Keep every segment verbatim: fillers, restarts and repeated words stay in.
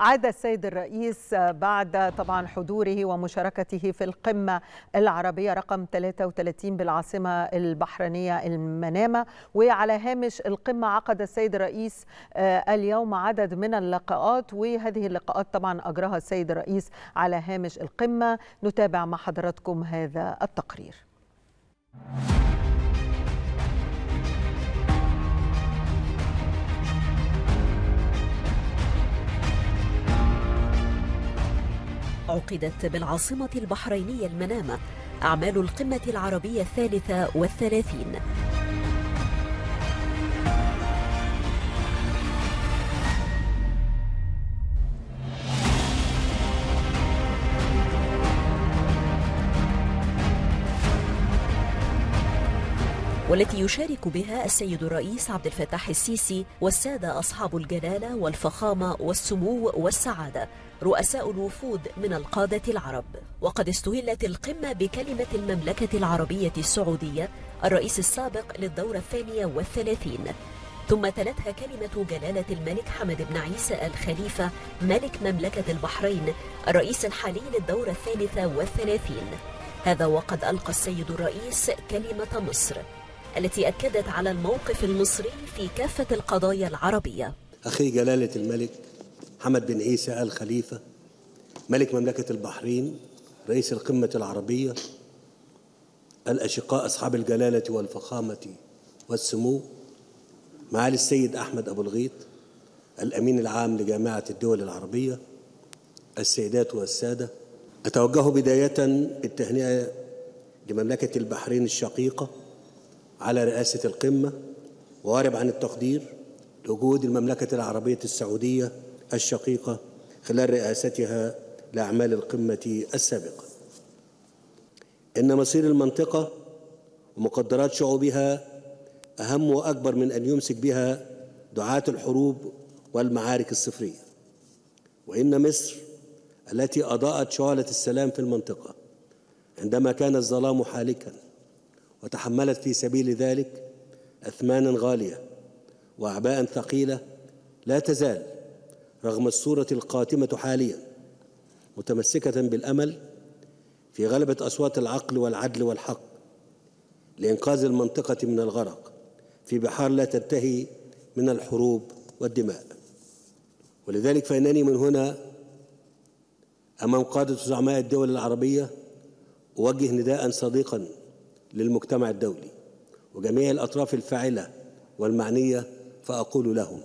عاد السيد الرئيس بعد طبعا حضوره ومشاركته في القمة العربية رقم ثلاثة وثلاثين بالعاصمة البحرينية المنامة. وعلى هامش القمة عقد السيد الرئيس اليوم عدد من اللقاءات، وهذه اللقاءات طبعا أجراها السيد الرئيس على هامش القمة. نتابع مع حضراتكم هذا التقرير. عقدت بالعاصمة البحرينية المنامة أعمال القمة العربية الثالثة والثلاثين، والتي يشارك بها السيد الرئيس عبد الفتاح السيسي والسادة أصحاب الجلالة والفخامة والسمو والسعادة رؤساء الوفود من القادة العرب. وقد استهلت القمة بكلمة المملكة العربية السعودية الرئيس السابق للدورة الثانية والثلاثين، ثم تلتها كلمة جلالة الملك حمد بن عيسى الخليفة ملك مملكة البحرين الرئيس الحالي للدورة الثالثة والثلاثين. هذا وقد ألقى السيد الرئيس كلمة مصر التي أكدت على الموقف المصري في كافة القضايا العربية. أخي جلالة الملك حمد بن عيسى الخليفة ملك مملكة البحرين رئيس القمة العربية، الأشقاء أصحاب الجلالة والفخامة والسمو، معالي السيد أحمد أبو الغيط الأمين العام لجامعة الدول العربية، السيدات والسادة، أتوجه بداية بالتهنئة لمملكة البحرين الشقيقة على رئاسة القمة، وأعرب عن التقدير لوجود المملكة العربية السعودية الشقيقة خلال رئاستها لأعمال القمة السابقة. إن مصير المنطقة ومقدرات شعوبها أهم وأكبر من أن يمسك بها دعاة الحروب والمعارك الصفرية، وإن مصر التي أضاءت شعلة السلام في المنطقة عندما كان الظلام حالكا وتحملت في سبيل ذلك أثمانا غالية وأعباء ثقيلة، لا تزال رغم الصورة القاتمة حاليا متمسكة بالأمل في غلبة أصوات العقل والعدل والحق لإنقاذ المنطقة من الغرق في بحار لا تنتهي من الحروب والدماء. ولذلك فإنني من هنا أمام قادة زعماء الدول العربية أوجه نداء صديقا للمجتمع الدولي وجميع الأطراف الفاعلة والمعنية، فأقول لهم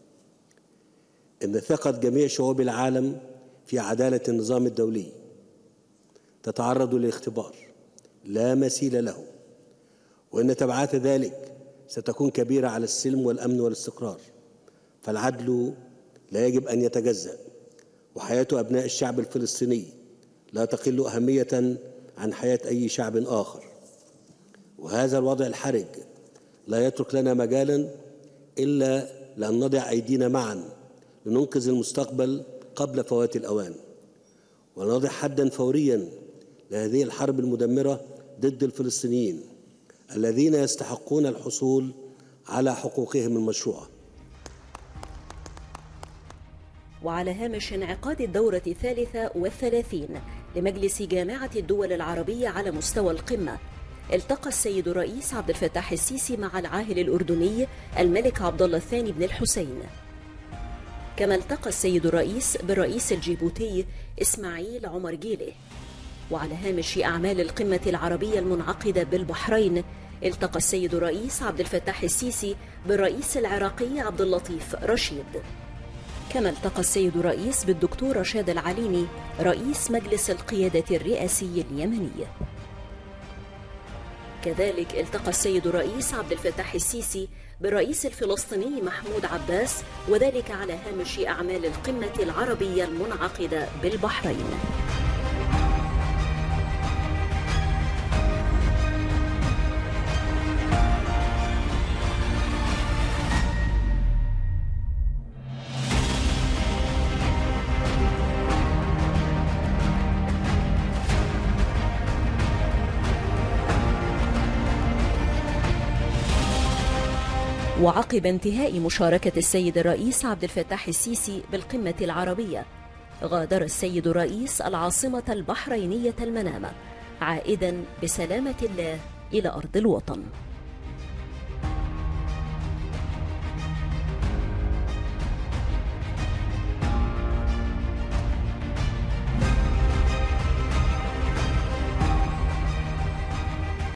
إن ثقة جميع شعوب العالم في عدالة النظام الدولي تتعرض لاختبار لا مثيل له، وإن تبعات ذلك ستكون كبيرة على السلم والأمن والاستقرار، فالعدل لا يجب أن يتجزأ، وحياة أبناء الشعب الفلسطيني لا تقل أهمية عن حياة أي شعب آخر. وهذا الوضع الحرج لا يترك لنا مجالا إلا لأن نضع أيدينا معا لننقذ المستقبل قبل فوات الأوان، ونضع حدا فوريا لهذه الحرب المدمرة ضد الفلسطينيين الذين يستحقون الحصول على حقوقهم المشروعة. وعلى هامش انعقاد الدورة الثالثة والثلاثين لمجلس جامعة الدول العربية على مستوى القمة، التقى السيد الرئيس عبد الفتاح السيسي مع العاهل الأردني الملك عبد الله الثاني بن الحسين، كما التقى السيد الرئيس بالرئيس الجيبوتي إسماعيل عمر جيله. وعلى هامش أعمال القمة العربية المنعقدة بالبحرين، التقى السيد الرئيس عبد الفتاح السيسي بالرئيس العراقي عبد اللطيف رشيد، كما التقى السيد الرئيس بالدكتور رشاد العليمي رئيس مجلس القيادة الرئاسي اليمني. كذلك التقى السيد الرئيس عبد الفتاح السيسي بالرئيس الفلسطيني محمود عباس، وذلك على هامش أعمال القمة العربية المنعقدة بالبحرين. وعقب انتهاء مشاركة السيد الرئيس عبد الفتاح السيسي بالقمة العربية، غادر السيد الرئيس العاصمة البحرينية المنامة عائدا بسلامة الله إلى أرض الوطن.